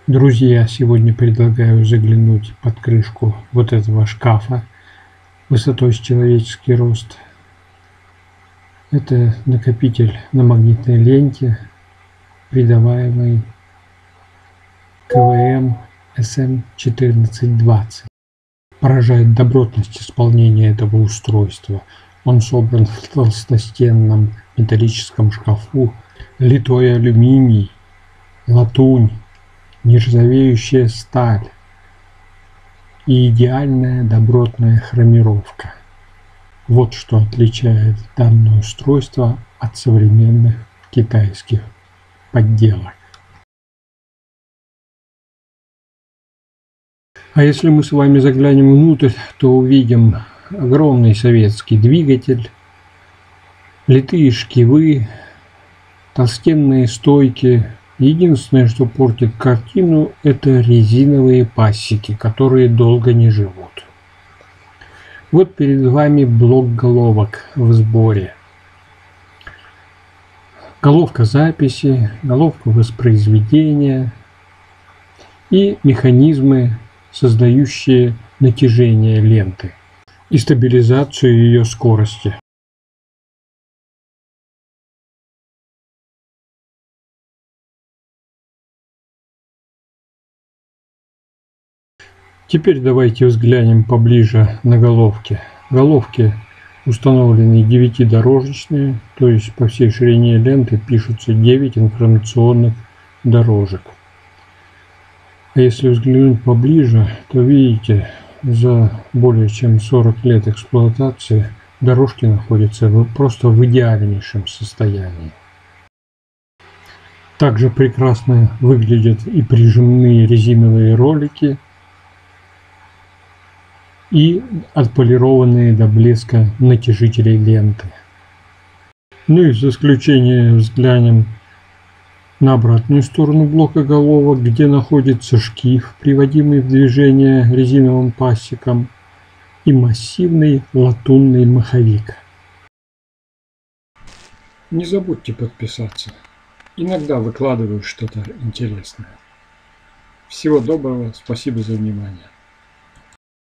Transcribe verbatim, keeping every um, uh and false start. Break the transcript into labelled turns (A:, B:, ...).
A: Друзья, сегодня предлагаю заглянуть под крышку вот этого шкафа высотой с человеческий рост. Это накопитель на магнитной ленте, придаваемый КВМ эс эм четырнадцать двадцать. Поражает добротность исполнения этого устройства. Он собран в толстостенном металлическом шкафу, литой алюминий, латунь, нержавеющая сталь и идеальная добротная хромировка. Вот что отличает данное устройство от современных китайских подделок. А если мы с вами заглянем внутрь, то увидим огромный советский двигатель, литые шкивы, толстенные стойки. Единственное, что портит картину, это резиновые пассики, которые долго не живут. Вот перед вами блок головок в сборе. Головка записи, головка воспроизведения и механизмы, создающие натяжение ленты и стабилизацию ее скорости. Теперь давайте взглянем поближе на головки. Головки установлены девятидорожечные, то есть по всей ширине ленты пишутся девять информационных дорожек. А если взглянуть поближе, то видите, за более чем сорок лет эксплуатации дорожки находятся просто в идеальнейшем состоянии. Также прекрасно выглядят и прижимные резиновые ролики, и отполированные до блеска натяжители ленты. Ну и в заключение взглянем на обратную сторону блока головок, где находится шкив, приводимый в движение резиновым пассиком, и массивный латунный маховик. Не забудьте подписаться. Иногда выкладываю что-то интересное. Всего доброго, спасибо за внимание.